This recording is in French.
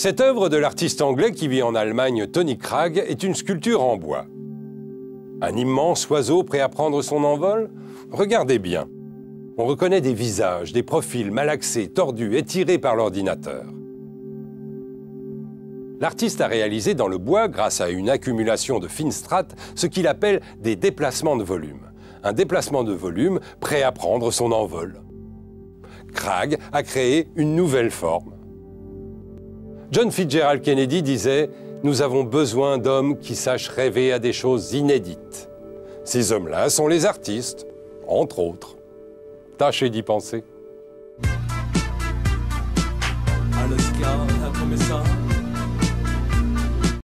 Cette œuvre de l'artiste anglais qui vit en Allemagne, Tony Cragg, est une sculpture en bois. Un immense oiseau prêt à prendre son envol? Regardez bien. On reconnaît des visages, des profils malaxés, tordus, étirés par l'ordinateur. L'artiste a réalisé dans le bois, grâce à une accumulation de fines strates, ce qu'il appelle des déplacements de volume. Un déplacement de volume prêt à prendre son envol. Cragg a créé une nouvelle forme. John Fitzgerald Kennedy disait « Nous avons besoin d'hommes qui sachent rêver à des choses inédites. » Ces hommes-là sont les artistes, entre autres. Tâchez d'y penser.